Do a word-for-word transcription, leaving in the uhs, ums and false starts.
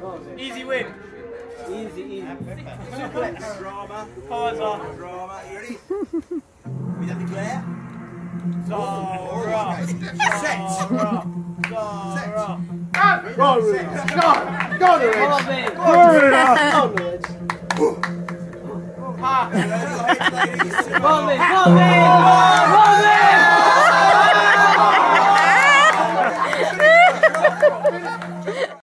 Easy win. Easy, easy. Suplex. Drama. Paws off. Drama. You ready? We have to declare. Zara. Set. Zara. Zara. Go, Rich. Go. Go, Rich. Come on, man. Go, Rich. Ha. Come on, man. Come on, man. Come on, man.